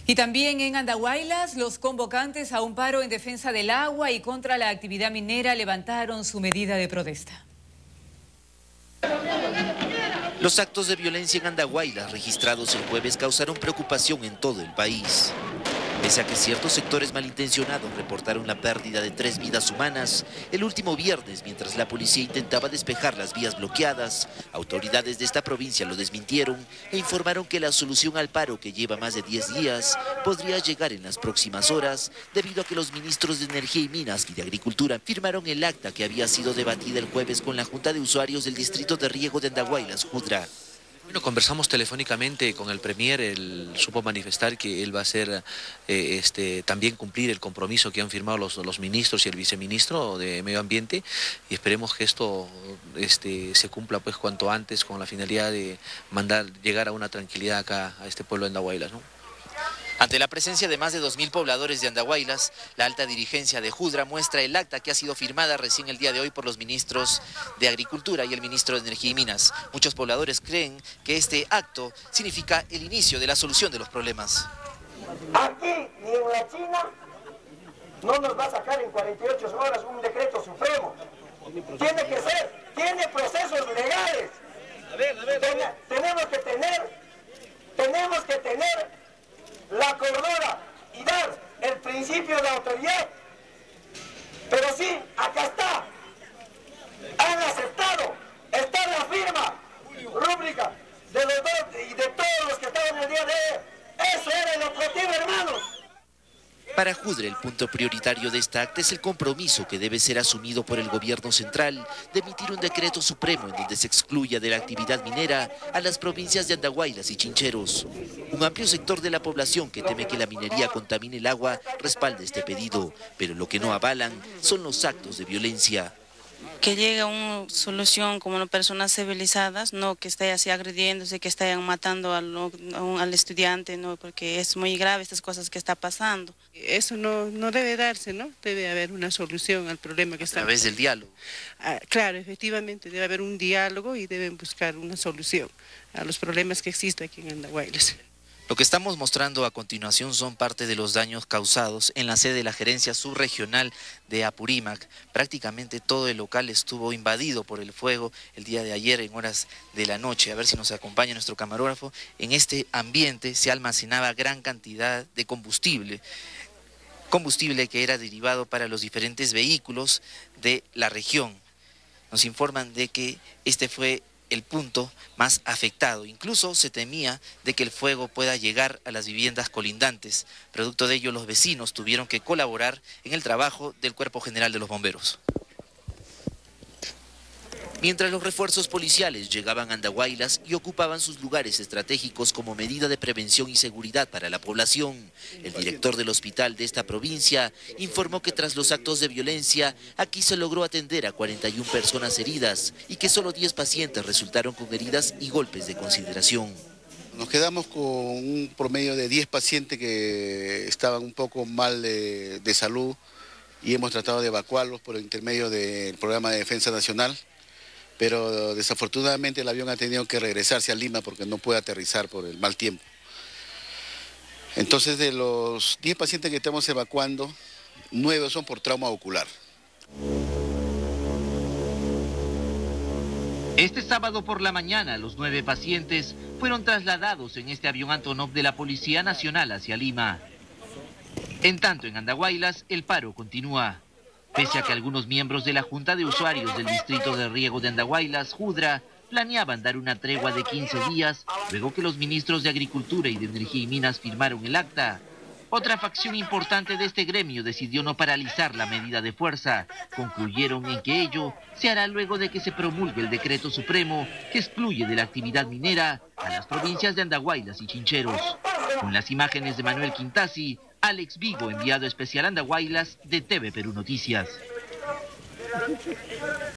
Y también en Andahuaylas, los convocantes a un paro en defensa del agua y contra la actividad minera levantaron su medida de protesta. Los actos de violencia en Andahuaylas registrados el jueves causaron preocupación en todo el país. Pese a que ciertos sectores malintencionados reportaron la pérdida de 3 vidas humanas, el último viernes, mientras la policía intentaba despejar las vías bloqueadas, autoridades de esta provincia lo desmintieron e informaron que la solución al paro, que lleva más de 10 días, podría llegar en las próximas horas, debido a que los ministros de Energía y Minas y de Agricultura firmaron el acta que había sido debatida el jueves con la Junta de Usuarios del Distrito de Riego de Andahuaylas, Judra. Bueno, conversamos telefónicamente con el Premier, él supo manifestar que él va a hacer también cumplir el compromiso que han firmado los ministros y el viceministro de Medio Ambiente, y esperemos que esto se cumpla pues cuanto antes, con la finalidad de llegar a una tranquilidad acá a este pueblo de Andahuaylas, ¿no? Ante la presencia de más de 2000 pobladores de Andahuaylas, la alta dirigencia de Judra muestra el acta que ha sido firmada recién el día de hoy por los ministros de Agricultura y el ministro de Energía y Minas. Muchos pobladores creen que este acto significa el inicio de la solución de los problemas. Aquí ni en la China no nos va a sacar en 48 horas un decreto supremo. Tiene que ser, tiene procesos legales. Tenemos que tener la cordura y dar el principio de autoridad. Pero sí, acá está. Han aceptado, está la firma rúbrica de los dos y de todos los que estaban el día de hoy. Eso era el objetivo, hermanos. Para Judra, el punto prioritario de esta acta es el compromiso que debe ser asumido por el gobierno central de emitir un decreto supremo en donde se excluya de la actividad minera a las provincias de Andahuaylas y Chincheros. Un amplio sector de la población que teme que la minería contamine el agua respalda este pedido, pero lo que no avalan son los actos de violencia. Que llegue a una solución como personas civilizadas, no que estén así agrediéndose, que estén matando al estudiante, no, porque es muy grave estas cosas que está pasando. Eso no debe darse, ¿no? Debe haber una solución al problema que está. A través del diálogo. Claro, efectivamente, debe haber un diálogo y deben buscar una solución a los problemas que existen aquí en Andahuaylas. Lo que estamos mostrando a continuación son parte de los daños causados en la sede de la gerencia subregional de Apurímac. Prácticamente todo el local estuvo invadido por el fuego el día de ayer en horas de la noche. A ver si nos acompaña nuestro camarógrafo. En este ambiente se almacenaba gran cantidad de combustible que era derivado para los diferentes vehículos de la región. Nos informan de que este fue el punto más afectado. Incluso se temía de que el fuego pueda llegar a las viviendas colindantes. Producto de ello, los vecinos tuvieron que colaborar en el trabajo del Cuerpo General de los Bomberos. Mientras los refuerzos policiales llegaban a Andahuaylas y ocupaban sus lugares estratégicos como medida de prevención y seguridad para la población, el director del hospital de esta provincia informó que tras los actos de violencia, aquí se logró atender a 41 personas heridas y que solo 10 pacientes resultaron con heridas y golpes de consideración. Nos quedamos con un promedio de 10 pacientes que estaban un poco mal de salud y hemos tratado de evacuarlos por el intermedio del Programa de Defensa Nacional. Pero desafortunadamente el avión ha tenido que regresarse a Lima porque no puede aterrizar por el mal tiempo. Entonces, de los 10 pacientes que estamos evacuando, 9 son por trauma ocular. Este sábado por la mañana, los 9 pacientes fueron trasladados en este avión Antonov de la Policía Nacional hacia Lima. En tanto, en Andahuaylas, el paro continúa. Pese a que algunos miembros de la Junta de Usuarios del Distrito de Riego de Andahuaylas, Judra, planeaban dar una tregua de 15 días, luego que los ministros de Agricultura y de Energía y Minas firmaron el acta. Otra facción importante de este gremio decidió no paralizar la medida de fuerza. Concluyeron en que ello se hará luego de que se promulgue el decreto supremo que excluye de la actividad minera a las provincias de Andahuaylas y Chincheros. Con las imágenes de Manuel Quintasi, Alex Vigo, enviado especial a Andahuaylas de TV Perú Noticias.